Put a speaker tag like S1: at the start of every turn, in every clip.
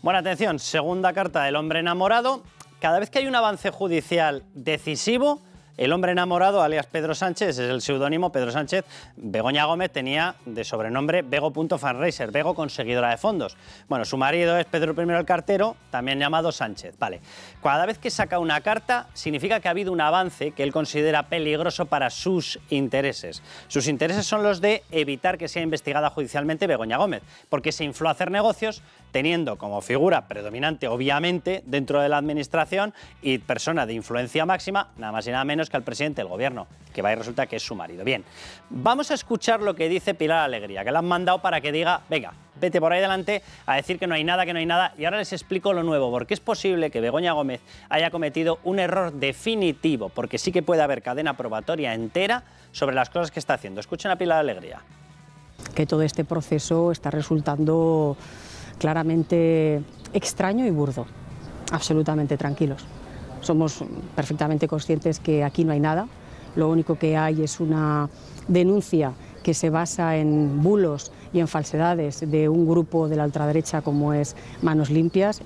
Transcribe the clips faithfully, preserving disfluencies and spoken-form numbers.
S1: Bueno, atención, segunda carta del hombre enamorado. Cada vez que hay un avance judicial decisivo, el hombre enamorado, alias Pedro Sánchez, es el seudónimo Pedro Sánchez, Begoña Gómez tenía de sobrenombre Bego.Fundraiser, Bego conseguidora de fondos. Bueno, su marido es Pedro primero el Cartero, también llamado Sánchez. Vale. Cada vez que saca una carta, significa que ha habido un avance que él considera peligroso para sus intereses. Sus intereses son los de evitar que sea investigada judicialmente Begoña Gómez, porque se infló a hacer negocios teniendo como figura predominante, obviamente, dentro de la administración y persona de influencia máxima, nada más y nada menos que al presidente del gobierno, que va y resulta que es su marido. Bien, vamos a escuchar lo que dice Pilar Alegría, que le han mandado para que diga, venga, vete por ahí delante a decir que no hay nada, que no hay nada, y ahora les explico lo nuevo, porque es posible que Begoña Gómez haya cometido un error definitivo, porque sí que puede haber cadena probatoria entera sobre las cosas que está haciendo. Escuchen a Pilar Alegría.
S2: Que todo este proceso está resultando claramente extraño y burdo, absolutamente tranquilos. Somos perfectamente conscientes que aquí no hay nada, lo único que hay es una denuncia que se basa en bulos y en falsedades de un grupo de la ultraderecha como es Manos Limpias.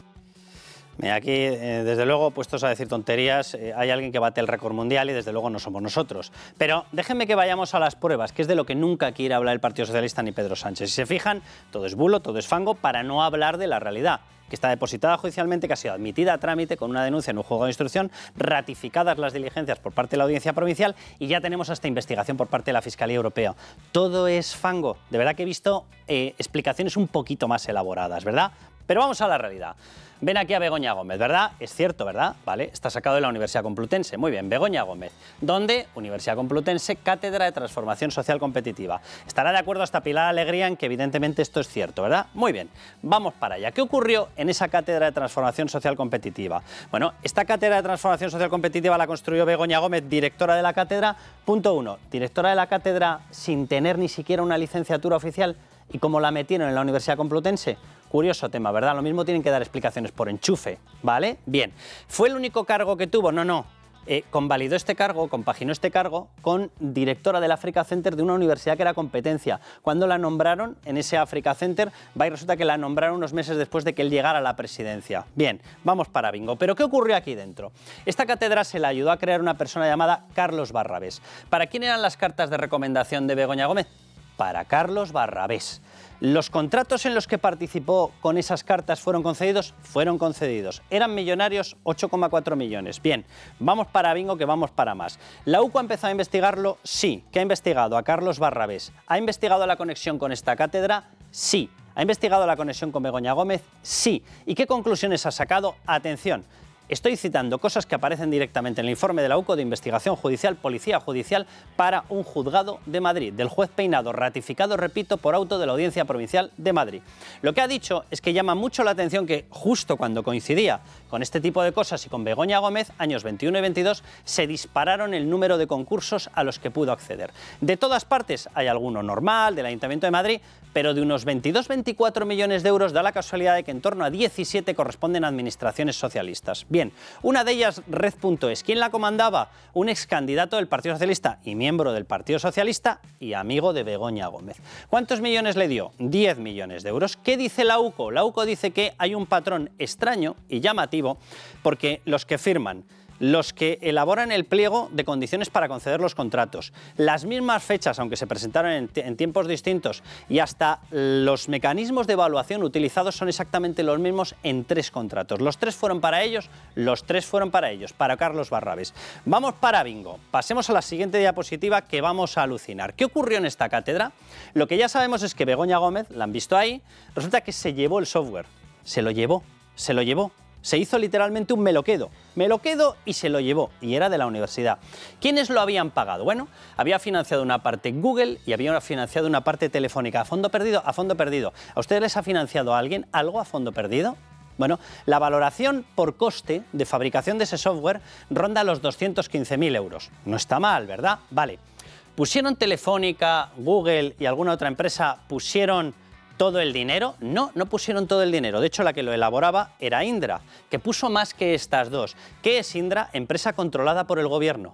S1: Aquí, eh, desde luego, puestos a decir tonterías, eh, hay alguien que bate el récord mundial y desde luego no somos nosotros. Pero déjenme que vayamos a las pruebas, que es de lo que nunca quiere hablar el Partido Socialista ni Pedro Sánchez. Si se fijan, todo es bulo, todo es fango, para no hablar de la realidad, que está depositada judicialmente, que ha sido admitida a trámite con una denuncia en un juzgado de instrucción, ratificadas las diligencias por parte de la Audiencia Provincial y ya tenemos hasta investigación por parte de la Fiscalía Europea. Todo es fango. De verdad que he visto eh, explicaciones un poquito más elaboradas, ¿verdad? Pero vamos a la realidad. Ven aquí a Begoña Gómez, ¿verdad? Es cierto, ¿verdad? Vale, está sacado de la Universidad Complutense. Muy bien, Begoña Gómez. ¿Dónde? Universidad Complutense, Cátedra de Transformación Social Competitiva. Estará de acuerdo hasta Pilar Alegría en que evidentemente esto es cierto, ¿verdad? Muy bien, vamos para allá. ¿Qué ocurrió en esa Cátedra de Transformación Social Competitiva? Bueno, esta Cátedra de Transformación Social Competitiva la construyó Begoña Gómez, directora de la cátedra. Punto uno, directora de la cátedra sin tener ni siquiera una licenciatura oficial. ¿Y cómo la metieron en la Universidad Complutense? Curioso tema, ¿verdad? Lo mismo tienen que dar explicaciones por enchufe, ¿vale? Bien. ¿Fue el único cargo que tuvo? No, no. Eh, convalidó este cargo, compaginó este cargo con directora del Africa Center de una universidad que era competencia. Cuando la nombraron en ese Africa Center, va y resulta que la nombraron unos meses después de que él llegara a la presidencia. Bien, vamos para bingo. ¿Pero qué ocurrió aquí dentro? Esta cátedra se la ayudó a crear una persona llamada Carlos Barrabés. ¿Para quién eran las cartas de recomendación de Begoña Gómez? Para Carlos Barrabés. ¿Los contratos en los que participó con esas cartas fueron concedidos? Fueron concedidos. ¿Eran millonarios? ocho coma cuatro millones. Bien, vamos para bingo, que vamos para más. ¿La U C O ha empezado a investigarlo? Sí. ¿Qué ha investigado? A Carlos Barrabés. ¿Ha investigado la conexión con esta cátedra? Sí. ¿Ha investigado la conexión con Begoña Gómez? Sí. ¿Y qué conclusiones ha sacado? Atención. Estoy citando cosas que aparecen directamente en el informe de la U C O de investigación judicial, policía judicial, para un juzgado de Madrid, del juez Peinado, ratificado, repito, por auto de la Audiencia Provincial de Madrid. Lo que ha dicho es que llama mucho la atención que justo cuando coincidía con este tipo de cosas y con Begoña Gómez, años veintiuno y veintidós, se dispararon el número de concursos a los que pudo acceder. De todas partes, hay alguno normal, del Ayuntamiento de Madrid, pero de unos veintidós a veinticuatro millones de euros da la casualidad de que en torno a diecisiete corresponden a administraciones socialistas. Bien, una de ellas, Red punto es. ¿Quién la comandaba? Un ex candidato del Partido Socialista y miembro del Partido Socialista y amigo de Begoña Gómez. ¿Cuántos millones le dio? diez millones de euros. ¿Qué dice la U C O? La U C O dice que hay un patrón extraño y llamativo porque los que firman, los que elaboran el pliego de condiciones para conceder los contratos, las mismas fechas, aunque se presentaron en, en tiempos distintos, y hasta los mecanismos de evaluación utilizados son exactamente los mismos en tres contratos. Los tres fueron para ellos, los tres fueron para ellos, para Carlos Barrabés. Vamos para bingo. Pasemos a la siguiente diapositiva que vamos a alucinar. ¿Qué ocurrió en esta cátedra? Lo que ya sabemos es que Begoña Gómez, la han visto ahí, resulta que se llevó el software. Se lo llevó, se lo llevó. Se hizo literalmente un me lo quedo. Me lo quedo y se lo llevó. Y era de la universidad. ¿Quiénes lo habían pagado? Bueno, había financiado una parte Google y había financiado una parte Telefónica. ¿A fondo perdido? A fondo perdido. ¿A ustedes les ha financiado a alguien algo a fondo perdido? Bueno, la valoración por coste de fabricación de ese software ronda los doscientos quince mil euros. No está mal, ¿verdad? Vale. ¿Pusieron Telefónica, Google y alguna otra empresa, pusieron todo el dinero? No, no pusieron todo el dinero. De hecho, la que lo elaboraba era Indra, que puso más que estas dos. ¿Qué es Indra? Empresa controlada por el gobierno.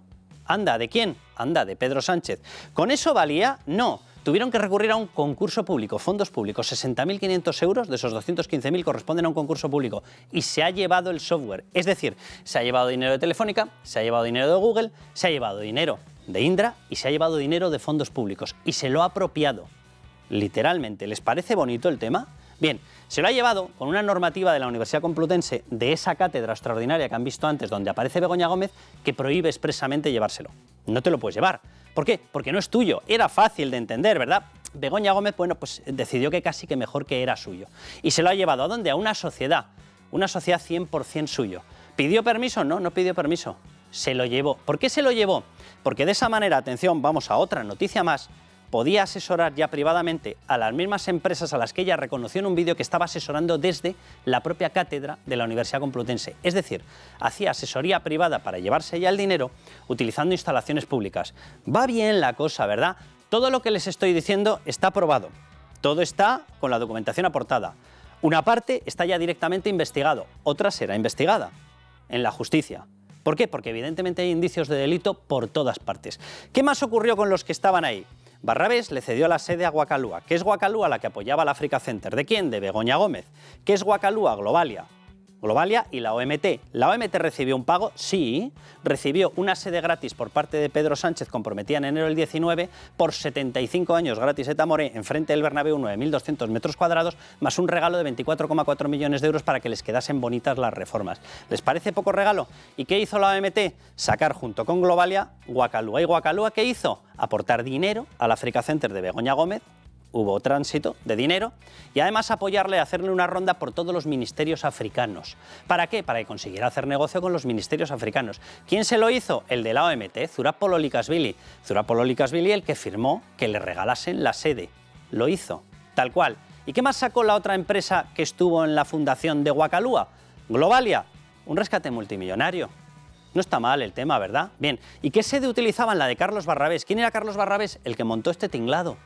S1: Anda, ¿de quién? Anda, de Pedro Sánchez. ¿Con eso valía? No. Tuvieron que recurrir a un concurso público, fondos públicos, sesenta mil quinientos euros, de esos doscientos quince mil corresponden a un concurso público, y se ha llevado el software. Es decir, se ha llevado dinero de Telefónica, se ha llevado dinero de Google, se ha llevado dinero de Indra y se ha llevado dinero de fondos públicos, y se lo ha apropiado, literalmente. ¿Les parece bonito el tema? Bien, se lo ha llevado con una normativa de la Universidad Complutense, de esa cátedra extraordinaria que han visto antes, donde aparece Begoña Gómez, que prohíbe expresamente llevárselo. No te lo puedes llevar. ¿Por qué? Porque no es tuyo. Era fácil de entender, ¿verdad? Begoña Gómez, bueno, pues decidió que casi que mejor que era suyo. Y se lo ha llevado ¿a dónde? A una sociedad. Una sociedad cien por cien suyo. ¿Pidió permiso? No, no pidió permiso. Se lo llevó. ¿Por qué se lo llevó? Porque de esa manera, atención, vamos a otra noticia más, podía asesorar ya privadamente a las mismas empresas a las que ella reconoció en un vídeo que estaba asesorando desde la propia cátedra de la Universidad Complutense. Es decir, hacía asesoría privada para llevarse ya el dinero utilizando instalaciones públicas. Va bien la cosa, ¿verdad? Todo lo que les estoy diciendo está aprobado. Todo está con la documentación aportada. Una parte está ya directamente investigado, otra será investigada en la justicia. ¿Por qué? Porque evidentemente hay indicios de delito por todas partes. ¿Qué más ocurrió con los que estaban ahí? Barrabés le cedió la sede a Guacalúa. ¿Qué es Guacalúa? La que apoyaba la Africa Center. ¿De quién? De Begoña Gómez. ¿Qué es Guacalúa? Globalia. Globalia y la O M T. ¿La O M T recibió un pago? Sí, recibió una sede gratis por parte de Pedro Sánchez, comprometida en enero del diecinueve, por setenta y cinco años gratis et amore, enfrente del Bernabéu, nueve mil doscientos metros cuadrados, más un regalo de veinticuatro coma cuatro millones de euros para que les quedasen bonitas las reformas. ¿Les parece poco regalo? ¿Y qué hizo la O M T? Sacar junto con Globalia Guacalúa. ¿Y Guacalúa qué hizo? Aportar dinero al Africa Center de Begoña Gómez. Hubo tránsito de dinero y además apoyarle a hacerle una ronda por todos los ministerios africanos. ¿Para qué? Para que consiguiera hacer negocio con los ministerios africanos. ¿Quién se lo hizo? El de la O M T, Zurab Pololikashvili. Zurab Pololikashvili, el que firmó que le regalasen la sede. Lo hizo, tal cual. ¿Y qué más sacó la otra empresa que estuvo en la fundación de Guacalúa? Globalia, un rescate multimillonario. No está mal el tema, ¿verdad? Bien, ¿y qué sede utilizaban? La de Carlos Barrabés. ¿Quién era Carlos Barrabés? El que montó este tinglado.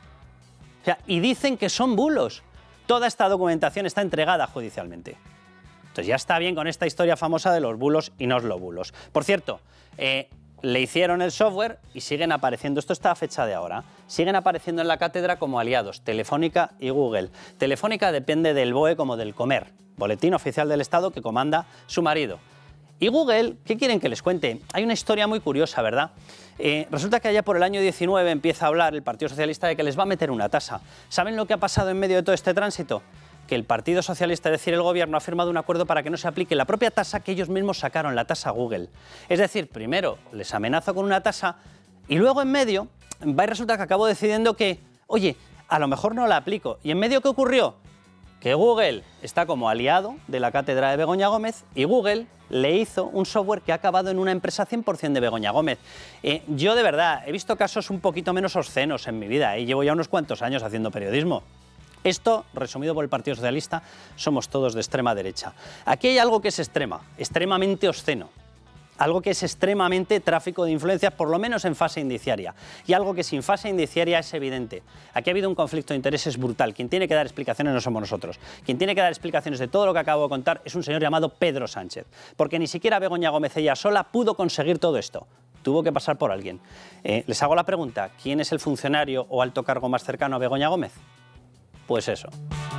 S1: O sea, y dicen que son bulos. Toda esta documentación está entregada judicialmente. Entonces ya está bien con esta historia famosa de los bulos y no los bulos. Por cierto, eh, le hicieron el software y siguen apareciendo, esto está a fecha de ahora, siguen apareciendo en la cátedra como aliados, Telefónica y Google. Telefónica depende del B O E como del Comer, Boletín Oficial del Estado, que comanda su marido. Y Google, ¿qué quieren que les cuente? Hay una historia muy curiosa, ¿verdad? Eh, resulta que allá por el año diecinueve empieza a hablar el Partido Socialista de que les va a meter una tasa. ¿Saben lo que ha pasado en medio de todo este tránsito? Que el Partido Socialista, es decir, el Gobierno, ha firmado un acuerdo para que no se aplique la propia tasa que ellos mismos sacaron, la tasa Google. Es decir, primero les amenazo con una tasa y luego en medio va y resulta que acabo decidiendo que, oye, a lo mejor no la aplico. ¿Y en medio qué ocurrió? Que Google está como aliado de la cátedra de Begoña Gómez y Google le hizo un software que ha acabado en una empresa cien por cien de Begoña Gómez. Eh, yo de verdad he visto casos un poquito menos obscenos en mi vida y ¿eh? Llevo ya unos cuantos años haciendo periodismo. Esto, resumido por el Partido Socialista, somos todos de extrema derecha. Aquí hay algo que es extrema, extremadamente obsceno. Algo que es extremadamente tráfico de influencias, por lo menos en fase indiciaria. Y algo que sin fase indiciaria es evidente. Aquí ha habido un conflicto de intereses brutal. Quien tiene que dar explicaciones no somos nosotros. Quien tiene que dar explicaciones de todo lo que acabo de contar es un señor llamado Pedro Sánchez. Porque ni siquiera Begoña Gómez ella sola pudo conseguir todo esto. Tuvo que pasar por alguien. Eh, les hago la pregunta, ¿quién es el funcionario o alto cargo más cercano a Begoña Gómez? Pues eso.